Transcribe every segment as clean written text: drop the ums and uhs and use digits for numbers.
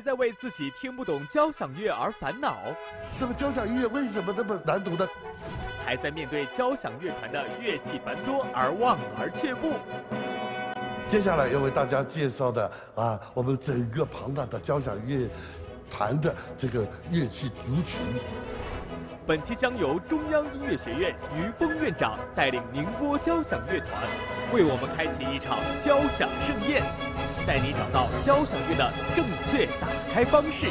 在为自己听不懂交响乐而烦恼？ 那么交响音乐为什么那么难读呢？ 还在面对交响乐团的乐器繁多而望而却步？ 接下来要为大家介绍的我们整个庞大的交响乐团的这个乐器族群。 本期将由中央音乐学院于峰院长带领宁波交响乐团，为我们开启一场交响盛宴，带你找到交响乐的正确打开方式。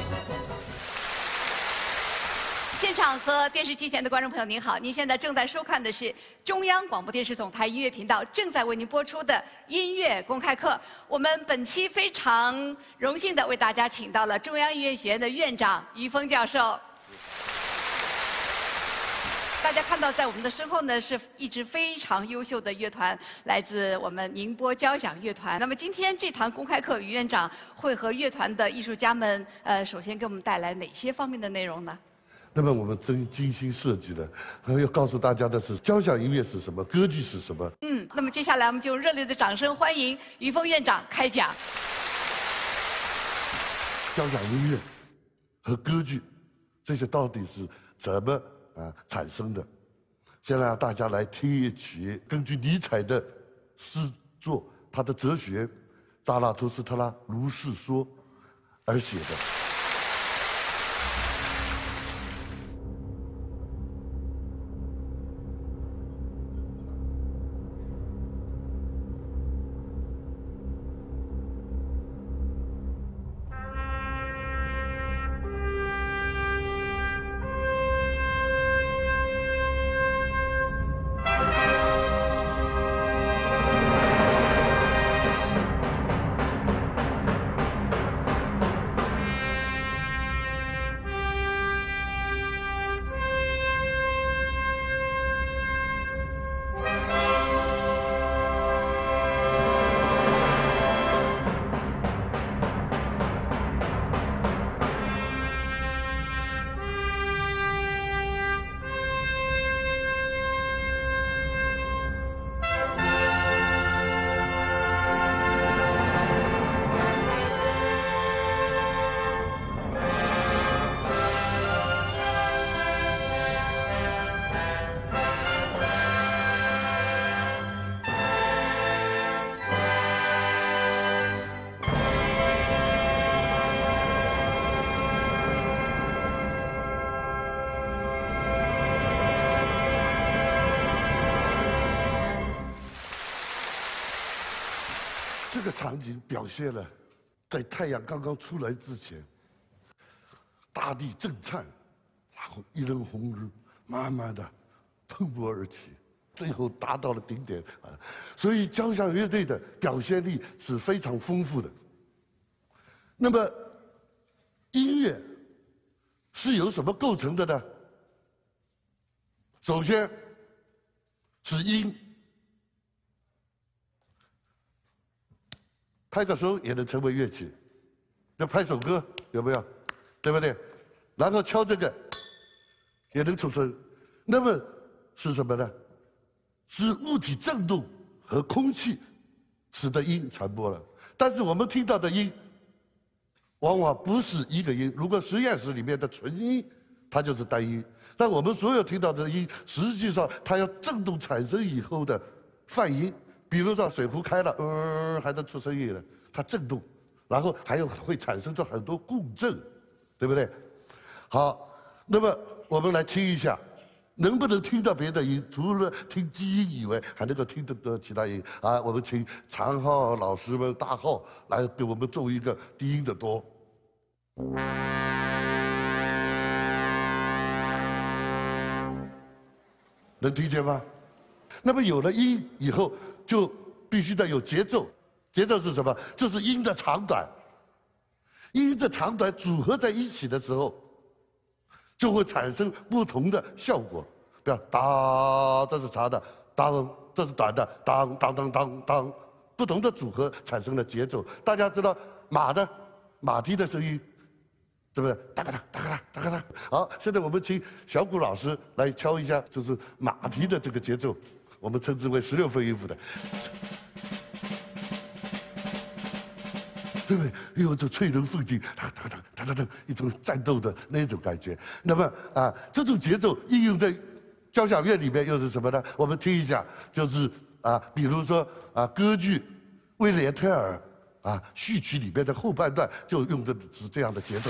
现场和电视机前的观众朋友您好，您现在正在收看的是中央广播电视总台音乐频道正在为您播出的音乐公开课。我们本期非常荣幸地为大家请到了中央音乐学院的院长于峰教授。大家看到，在我们的身后呢，是一支非常优秀的乐团，来自我们宁波交响乐团。那么今天这堂公开课，于院长会和乐团的艺术家们，首先给我们带来哪些方面的内容呢？ 那么我们精心设计的，要告诉大家的是交响音乐是什么，歌剧是什么。 那么接下来我们就用热烈的掌声欢迎于峰院长开讲。 交响音乐和歌剧，这些到底是怎么产生的？先让大家来听一曲根据尼采的诗作，他的哲学《扎拉图斯特拉如是说》而写的。这个场景表现了在太阳刚刚出来之前，大地震颤，然后一轮红日慢慢的喷薄而起，最后达到了顶点所以交响乐队的表现力是非常丰富的。那么音乐是由什么构成的呢？首先是音。拍个手也能成为乐器，那拍首歌有没有？对不对？然后敲这个也能出声，那么是什么呢？是物体振动和空气使得音传播了。但是我们听到的音往往不是一个音，如果实验室里面的纯音，它就是单音。但我们所有听到的音，实际上它要振动产生以后的泛音。比如说水壶开了，还能出声音了，它震动，然后还会产生出很多共振，对不对？好，那么我们来听一下，能不能听到别的音？除了听基音以外，还能够听得到其他音我们请长号老师们、大号来给我们做一个低音的哆。能听见吗？那么有了音以后，就必须得有节奏。节奏是什么？就是音的长短。音的长短组合在一起的时候，就会产生不同的效果。比如当，这是长的；当，这是短的；当当当当当，不同的组合产生了节奏。大家知道马蹄的声音，对不对？哒哒哒哒哒哒。好，现在我们请小谷老师来敲一下，就是马蹄的这个节奏。我们称之为16分音符的， 对不对？有着翠龙凤景，一种战斗的那种感觉。那么这种节奏应用在交响乐里面又是什么呢？我们听一下，就是比如说歌剧《威廉特尔》序曲里面的后半段就用的是这样的节奏。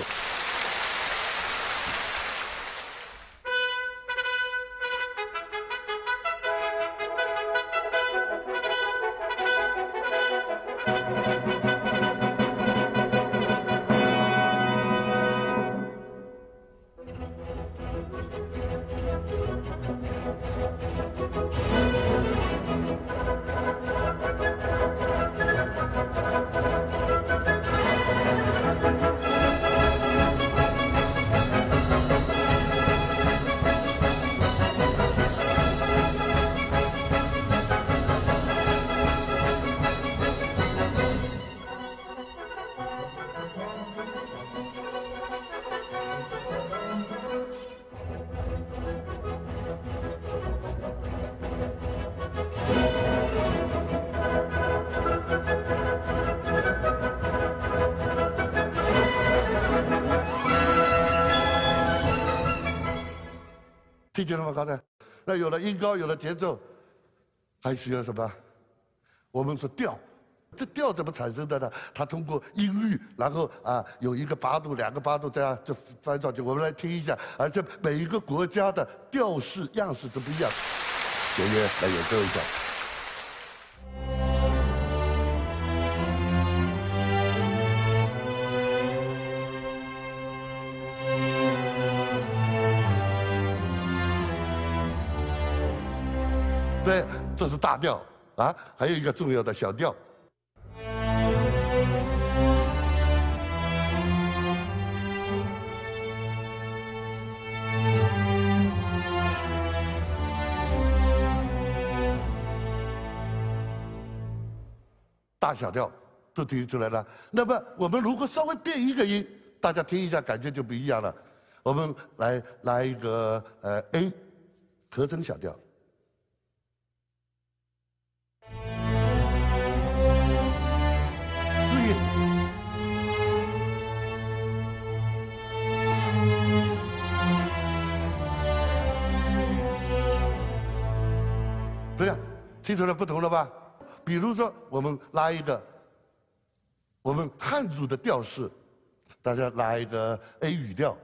听见了吗？刚才，那有了音高，有了节奏，还需要什么？我们说调，这调怎么产生的呢？它通过音律，然后有一个八度、2个八度，这样就翻上去。我们来听一下，而且每一个国家的调式样式都不一样。弦乐来演奏一下。对，这是大调还有一个重要的小调。大小调都听出来了。那么我们如果稍微变一个音，大家听一下，感觉就不一样了。我们来一个A 和声小调。注意，这样听出来不同了吧？比如说，我们拉一个我们汉族的调式，大家拉一个 A 语调。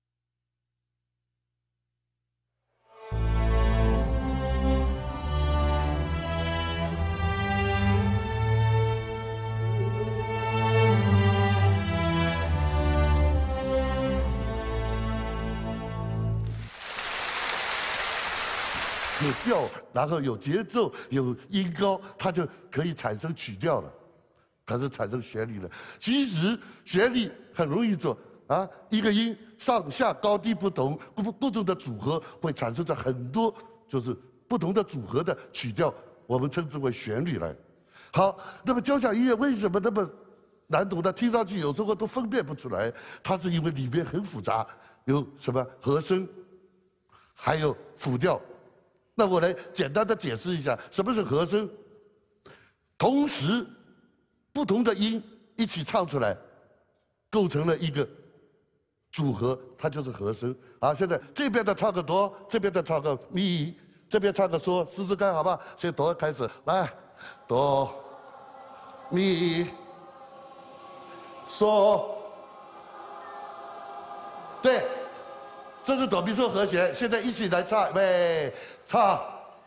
有调，然后有节奏，有音高，它就可以产生曲调了，它是产生旋律了。其实旋律很容易做一个音上下高低不同，各种的组合会产生出很多就是不同的组合的曲调，我们称之为旋律来。好，那么交响音乐为什么那么难懂呢？听上去有时候都分辨不出来，它是因为里面很复杂，有什么和声，还有辅调。那我来简单的解释一下，什么是和声？同时，不同的音一起唱出来，构成了一个组合，它就是和声。现在这边的唱个哆，这边的唱个咪，这边唱个嗦，试试看好吧？先哆开始，来，哆，咪，嗦，对。这是哆咪嗦和弦，现在一起来唱，喂，唱。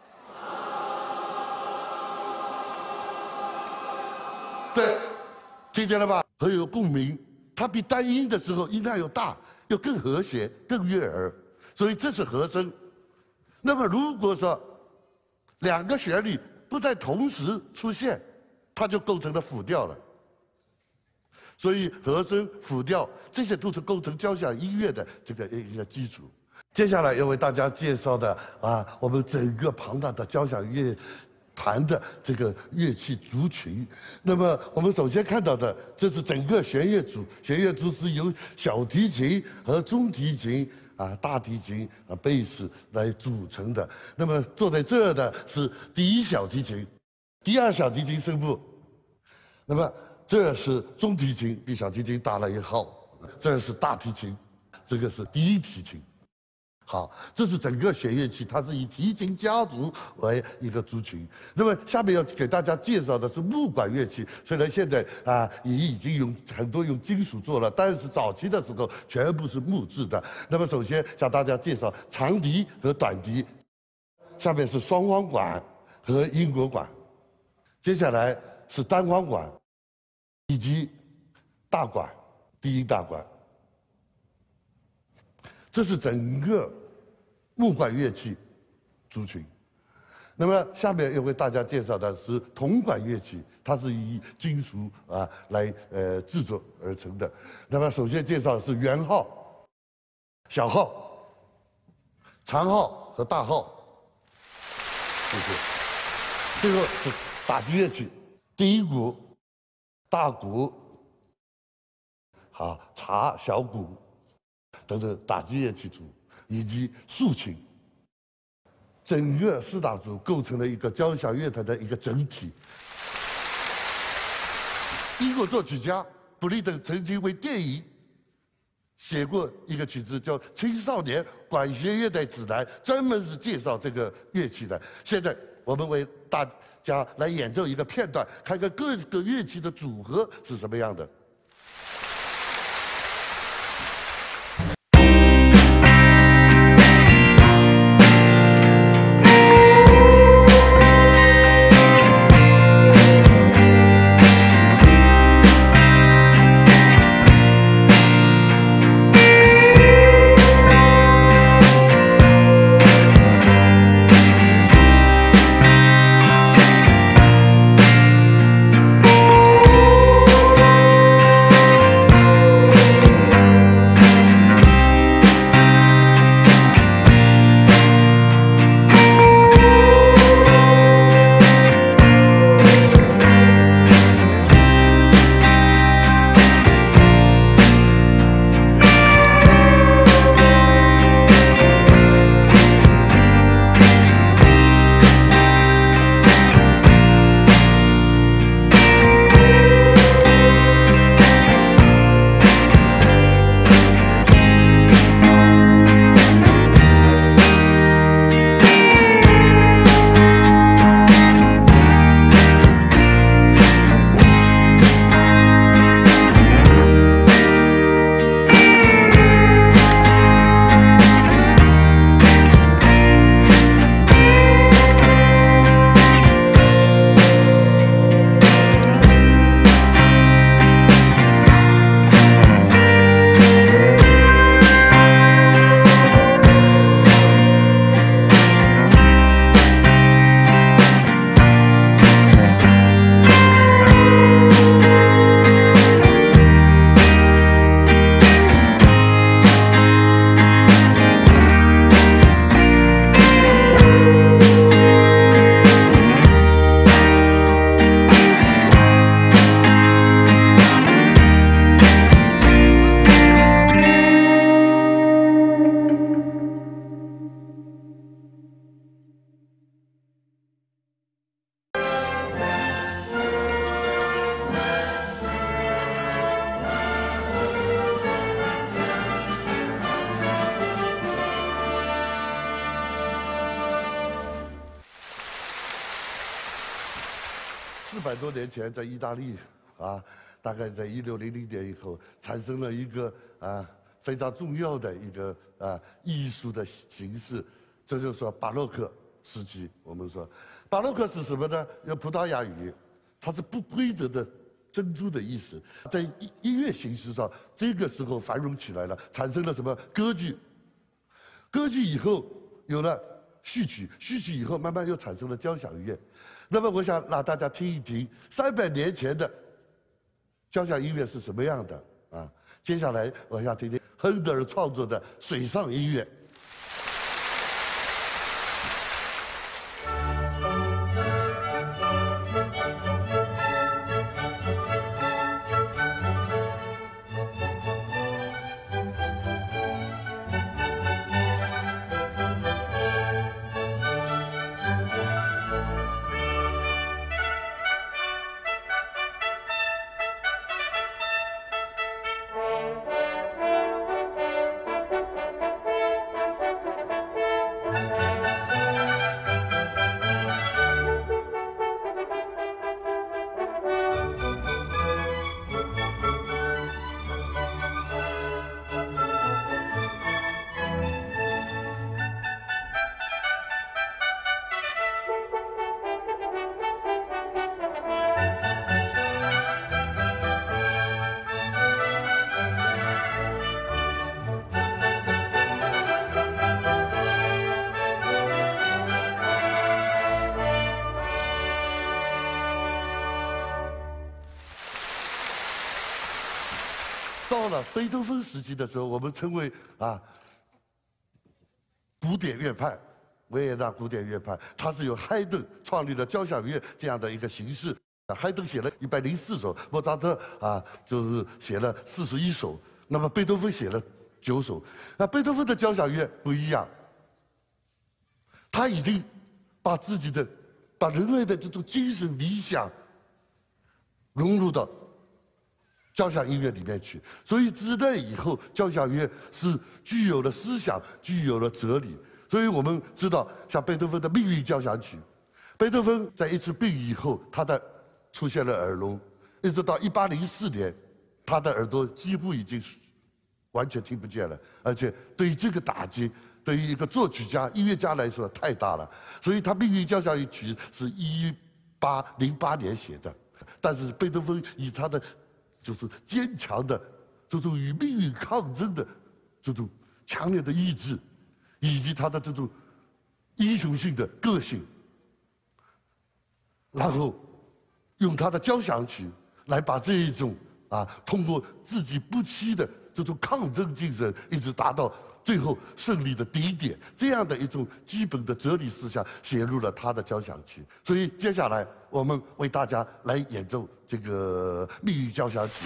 对，听见了吧？很有共鸣。它比单音的时候音量又大，又更和谐、更悦耳，所以这是和声。那么如果说两个旋律不在同时出现，它就构成了辅调了。所以和声、辅调这些都是构成交响音乐的这个一个基础。接下来要为大家介绍的我们整个庞大的交响乐团的这个乐器族群。那么我们首先看到的，这是整个弦乐组，弦乐组是由小提琴和中提琴大提琴贝斯来组成的。那么坐在这儿的是第一小提琴、第二小提琴声部。那么这是中提琴比小提琴大了1号，这是大提琴，这个是低音提琴。好，这是整个弦乐器，它是以提琴家族为一个族群。那么下面要给大家介绍的是木管乐器，虽然现在已经用很多用金属做了，但是早期的时候全部是木质的。那么首先向大家介绍长笛和短笛，下面是双簧管和英国管，接下来是单簧管以及大管，低音大管。这是整个木管乐器族群。那么下面要为大家介绍的是铜管乐器，它是以金属来制作而成的。那么首先介绍的是圆号、小号、长号和大号，谢谢。最后是打击乐器，低鼓、大鼓、茶、小鼓等等打击乐器组，以及竖琴，整个4大组构成了一个交响乐团的一个整体。英国作曲家布利登曾经为电影写过一个曲子，叫《青少年管弦乐队指南》，专门是介绍这个乐器的。现在我们为大家来演奏一个片段，看看各个乐器的组合是什么样的。400多年前，在意大利大概在1600年以后，产生了一个非常重要的一个艺术的形式，这就是说巴洛克时期。我们说巴洛克是什么呢？用葡萄牙语，它是不规则的珍珠的意思。在音乐形式上，这个时候繁荣起来了，产生了什么歌剧？歌剧以后有了序曲，序曲以后慢慢又产生了交响乐。那么我想让大家听一听300年前的交响音乐是什么样的接下来我想听听亨德尔创作的水上音乐。 到贝多芬时期的时候，我们称为古典乐派，维也纳古典乐派，它是由海顿创立了交响乐这样的一个形式。海顿写了104首，莫扎特就是写了41首，那么贝多芬写了9首。那贝多芬的交响乐不一样，他已经把人类的这种精神理想融入到交响音乐里面去，所以自那以后，交响乐是具有了思想，具有了哲理。所以我们知道，像贝多芬的《命运交响曲》，贝多芬在一次病以后，他出现了耳聋，一直到1804年，他的耳朵几乎已经完全听不见了，而且对于这个打击，对于一个作曲家、音乐家来说太大了。所以他《命运交响曲》是1808年写的，但是贝多芬以他的就是坚强的这种与命运抗争的这种强烈的意志，以及他的这种英雄性的个性，然后用他的交响曲来把这一种通过自己不屈的这种抗争精神，一直达到最后胜利的顶点，这样的一种基本的哲理思想写入了他的交响曲。所以接下来我们为大家来演奏这个《命运交响曲》。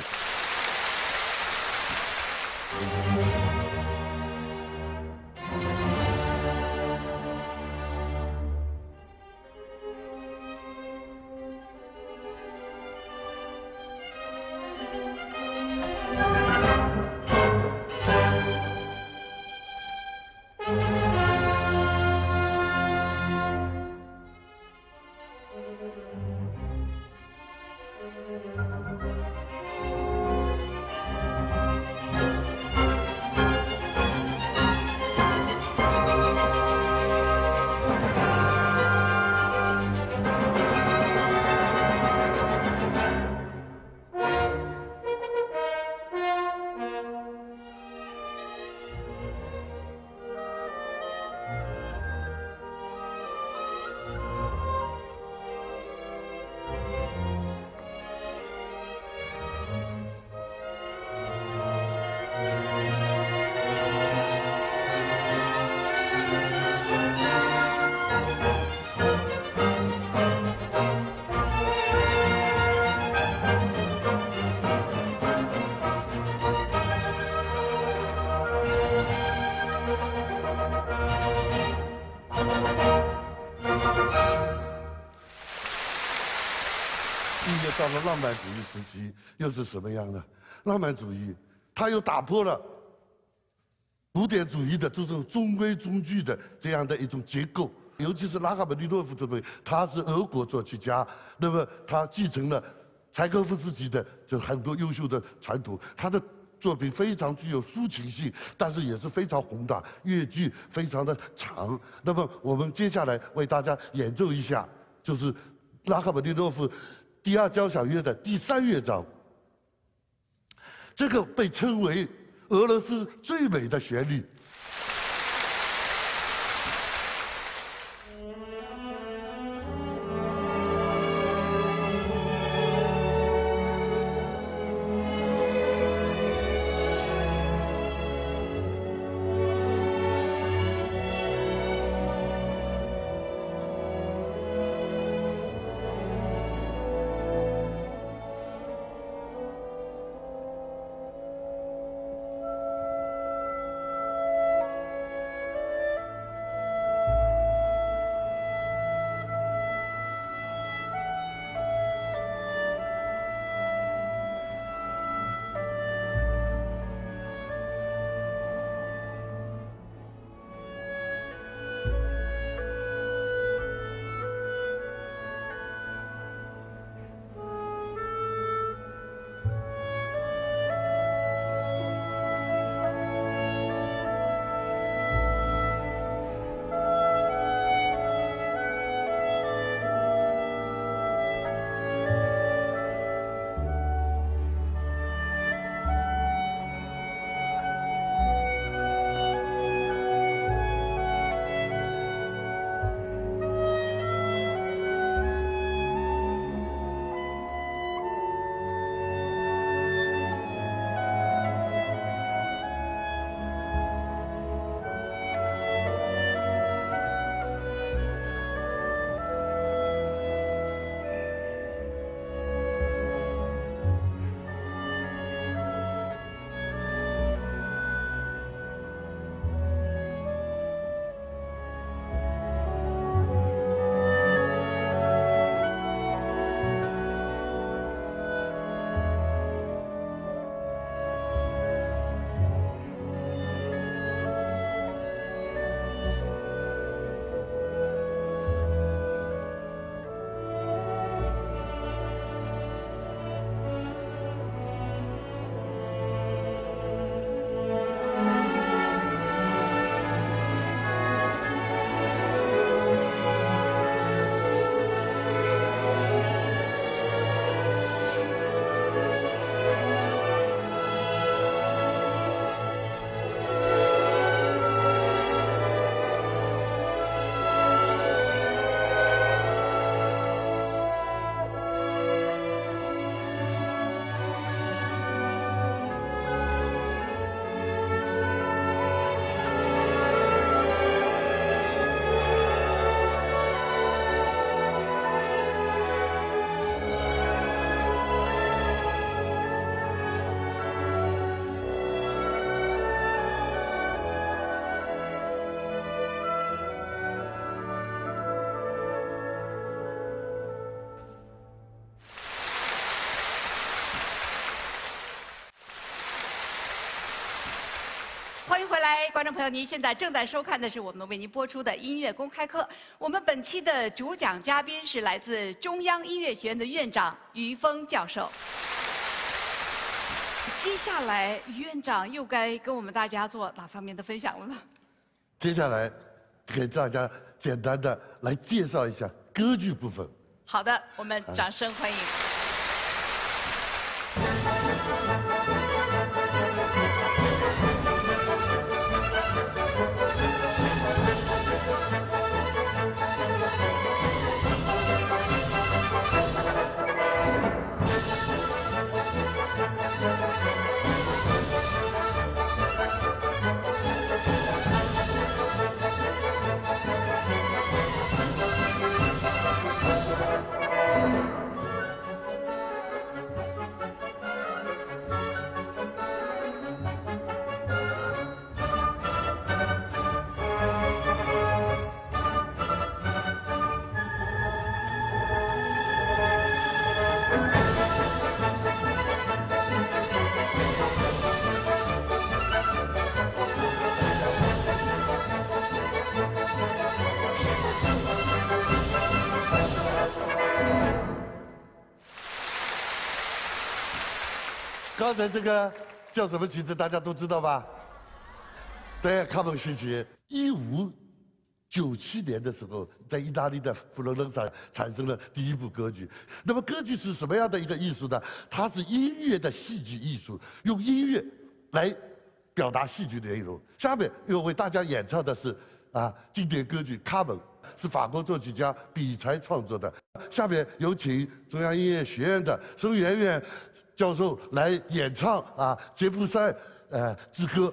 到了浪漫主义时期，又是什么样呢？浪漫主义，它又打破了古典主义的这种中规中矩的这样的一种结构。尤其是拉赫玛尼诺夫这位，他是俄国作曲家，那么他继承了柴可夫斯基的就很多优秀的传统，他的作品非常具有抒情性，但是也是非常宏大，乐句非常的长。那么我们接下来为大家演奏一下，就是拉赫玛尼诺夫第2交响乐的第3乐章。这个被称为俄罗斯最美的旋律。 迎回来，观众朋友，您现在正在收看的是我们为您播出的音乐公开课。我们本期的主讲嘉宾是来自中央音乐学院的院长于峰教授。接下来，于院长又该跟我们大家做哪方面的分享了呢？ 接下来，给大家简单的来介绍一下歌剧部分。 好的，我们掌声欢迎。 刚才这个叫什么曲子，大家都知道吧？对，卡门时期，1597年的时候，在意大利的佛罗伦萨产生了第一部歌剧。那么歌剧是什么样的一个艺术呢？它是音乐的戏剧艺术，用音乐来表达戏剧内容。下面要为大家演唱的是经典歌剧《卡门》，是法国作曲家比才创作的。下面有请中央音乐学院的孙媛媛教授来演唱杰夫赛之歌。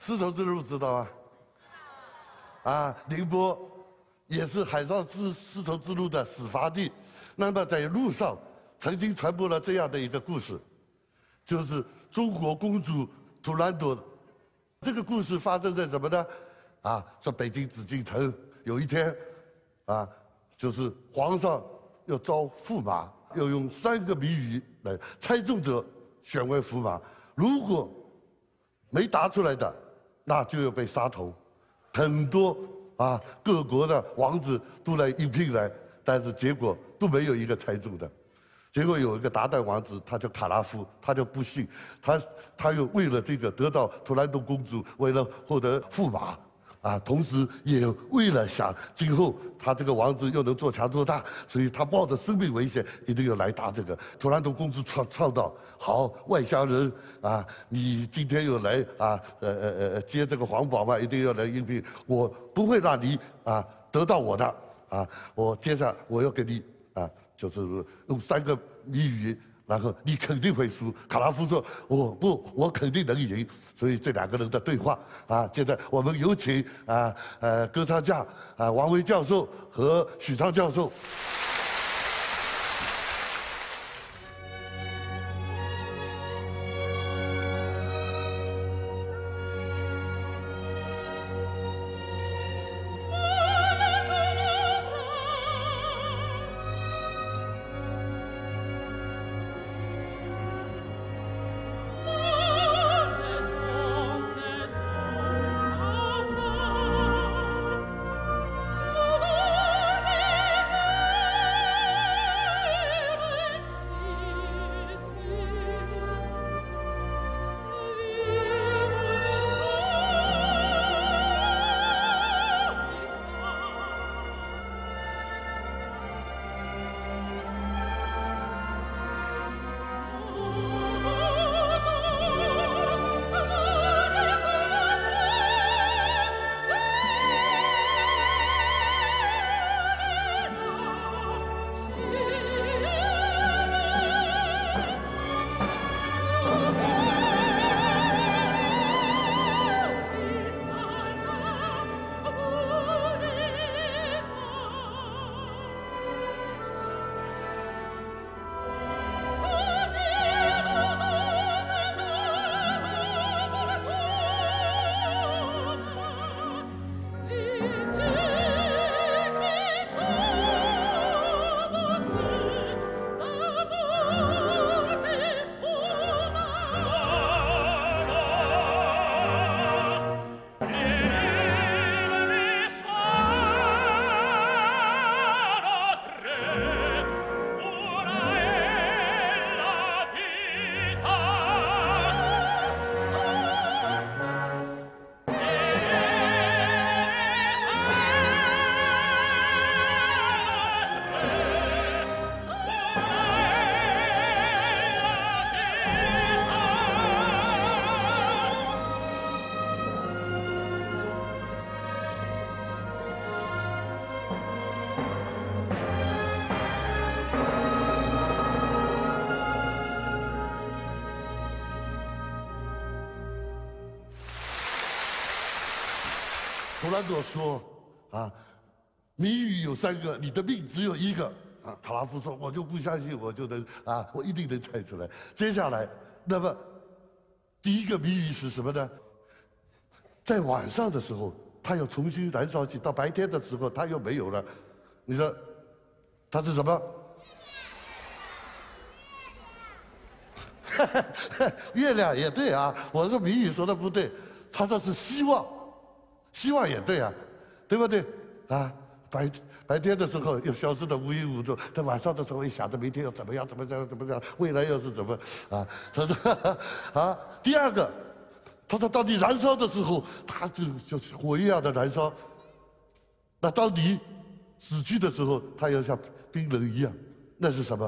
丝绸之路知道吗？啊，宁波也是海上丝绸之路的始发地。那么在路上曾经传播了这样的一个故事，就是中国公主图兰朵。这个故事发生在什么呢？啊，在北京紫禁城。有一天，啊，就是皇上要招驸马，要用3个谜语来猜中者选为驸马。如果没答出来的，那就要被杀头。很多啊各国的王子都来应聘来，但是结果都没有一个猜中的。结果有一个鞑靼王子，他叫卡拉夫，他就不信，他又为了这个得到图兰朵公主，为了获得驸马，啊，同时也为了想今后他这个王子又能做强做大，所以他冒着生命危险一定要来答这个。图兰朵公主唱道：“好，外乡人啊，你今天又来啊接这个皇宝嘛，一定要来应聘，我不会让你啊得到我的啊，我接下来我要给你啊。”就是用3个谜语，然后你肯定会输。卡拉夫说：“我不，我肯定能赢。”所以这2个人的对话啊，现在我们有请歌唱家王维教授和许昌教授。图兰朵说：“啊，谜语有3个，你的命只有1个。”啊，卡拉夫说：“我就不相信，我就能啊，我一定能猜出来。”接下来，那么第1个谜语是什么呢？在晚上的时候，它要重新燃烧起；到白天的时候，它又没有了。你说，它是什么？月亮也对啊，我说谜语说的不对，他说是希望。希望也对啊，对不对？啊，白天的时候又消失的无影无踪，在晚上的时候一想着明天要怎么样，未来又是怎么啊？他说啊，第2个，他说当你燃烧的时候，它就是火一样的燃烧。那当你死去的时候，它又像冰冷一样，那是什么？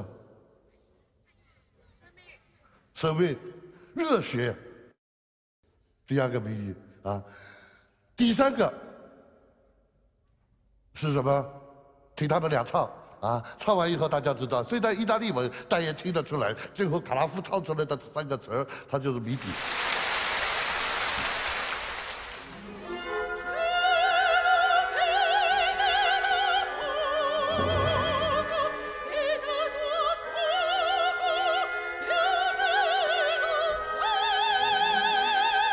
生命，热血。第2个谜语啊。第3个是什么？听他们俩唱啊，唱完以后大家知道，虽然意大利文，但也听得出来，最后卡拉夫唱出来的3个词儿，它就是谜底。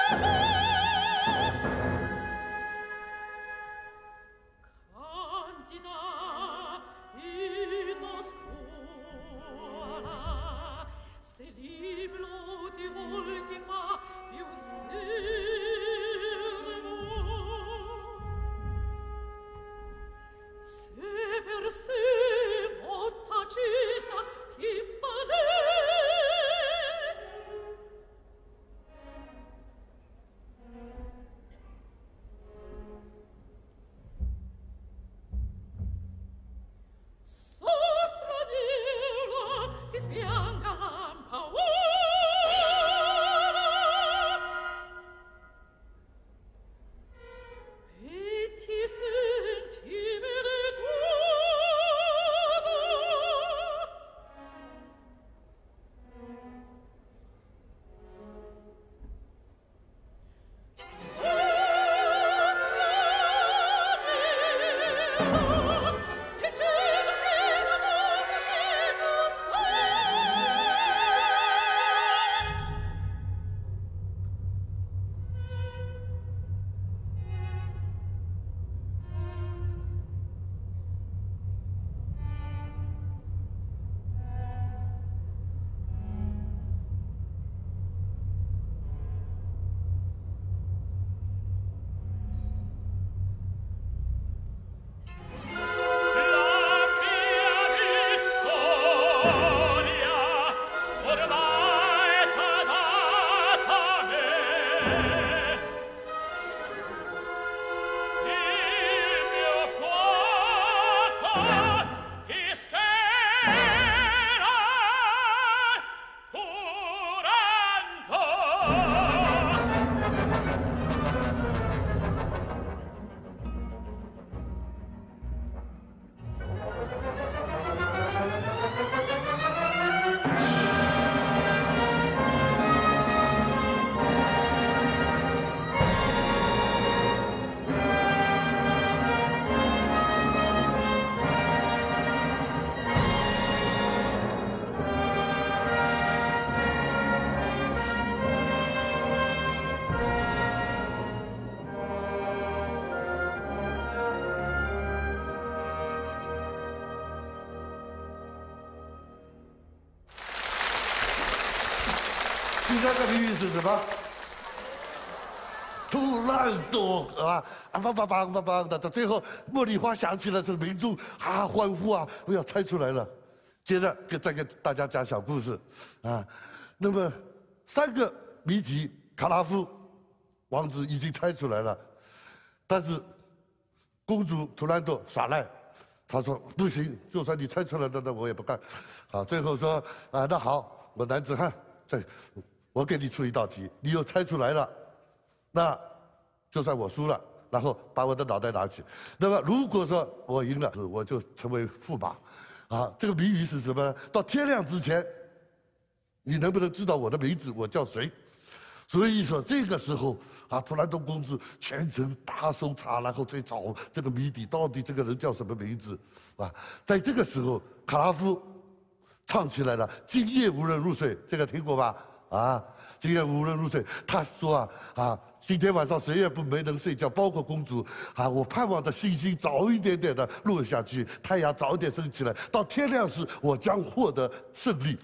第三个谜语是什么？突然多啊啊梆梆梆梆梆的，到最后茉莉花响起了，这民众啊欢呼啊，我要猜出来了。接着再给大家讲小故事啊。那么3个谜题，卡拉夫王子已经猜出来了，但是公主图兰朵耍赖，她说不行，就算你猜出来了，那我也不干。好，最后说啊，那好，我男子汉，我给你出一道题，你又猜出来了，那就算我输了，然后把我的脑袋拿去。那么如果说我赢了，我就成为驸马。啊，这个谜语是什么呢？到天亮之前，你能不能知道我的名字，我叫谁？所以说这个时候啊，图兰朵公主全程大搜查，然后再找这个谜底，到底这个人叫什么名字？啊，在这个时候，卡拉夫唱起来了《今夜无人入睡》，这个听过吧？啊，今夜无人入睡。他说啊，今天晚上谁也没能睡觉，包括公主啊。我盼望着星星早一点点的落下去，太阳早一点升起来，到天亮时我将获得胜利。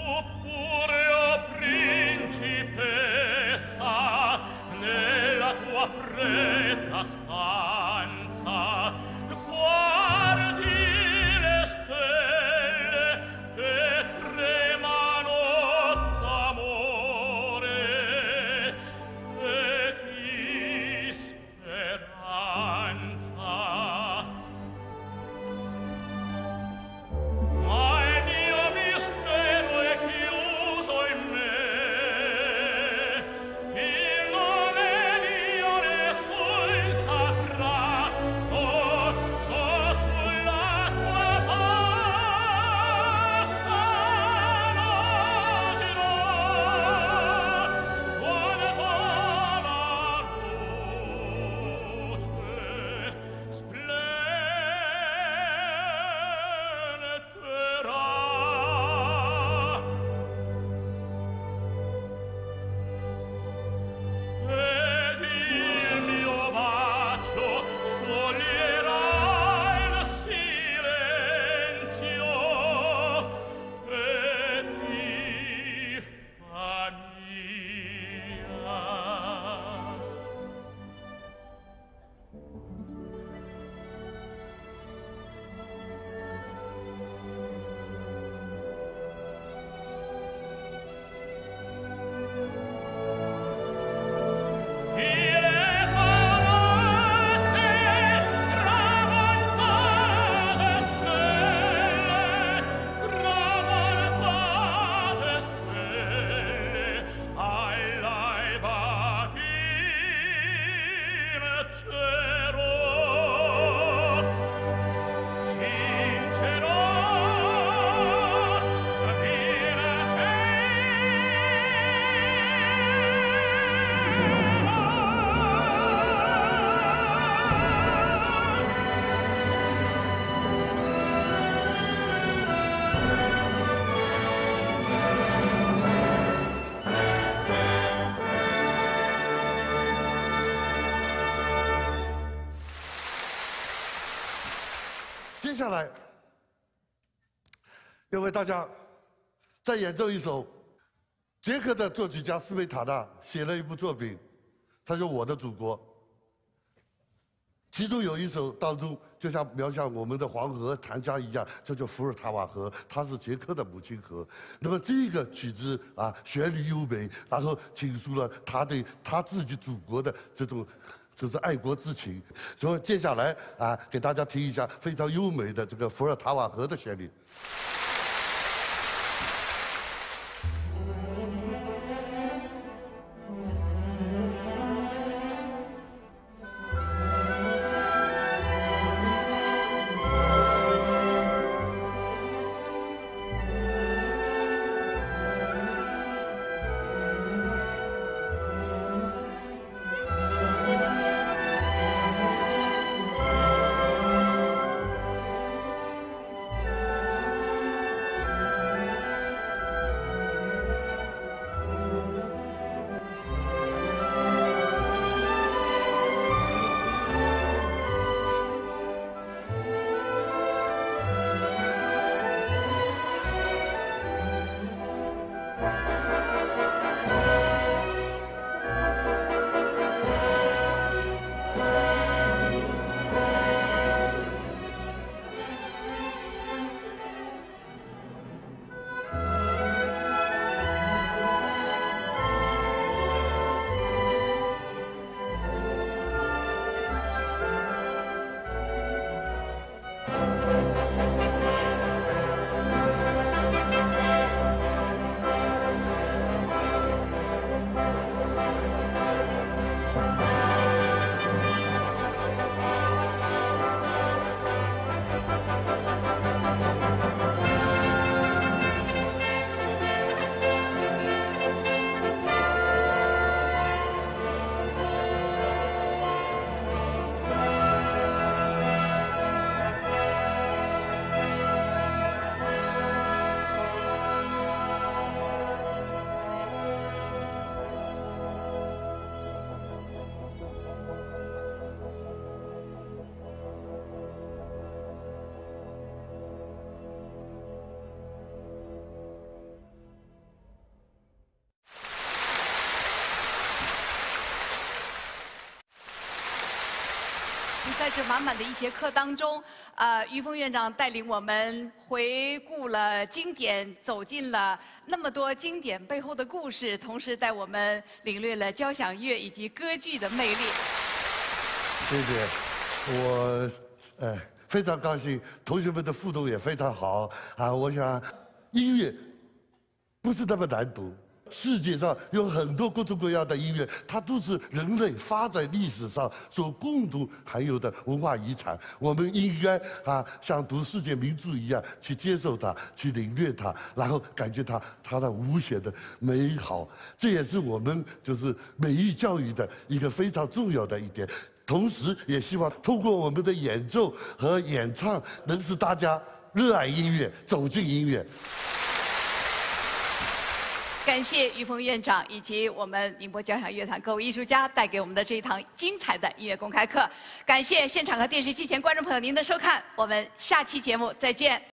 Oppure, o principessa, nella tua 接下来要为大家再演奏一首捷克的作曲家斯维塔纳写了一部作品，他说《我的祖国》，其中有一首当中就像描写我们的黄河、长江一样，这叫伏尔塔瓦河，它是捷克的母亲河。那么这个曲子啊，旋律优美，然后倾诉了他对他自己祖国的这种就是爱国之情。所以接下来啊，给大家听一下非常优美的这个伏尔塔瓦河的旋律。 在这满满的一节课当中，于峰院长带领我们回顾了经典，走进了那么多经典背后的故事，同时带我们领略了交响乐以及歌剧的魅力。 谢谢，我非常高兴，同学们的互动也非常好啊！我想，音乐不是那么难读。世界上有很多各种各样的音乐，它都是人类发展历史上所共同含有的文化遗产。我们应该像读世界名著一样去接受它，去领略它，然后感觉它的无限的美好。这也是我们就是美育教育的一个非常重要的一点。同时，也希望通过我们的演奏和演唱，能使大家热爱音乐，走进音乐。 感谢于峰院长以及我们宁波交响乐团各位艺术家带给我们的这一堂精彩的音乐公开课。感谢现场和电视机前观众朋友您的收看，我们下期节目再见。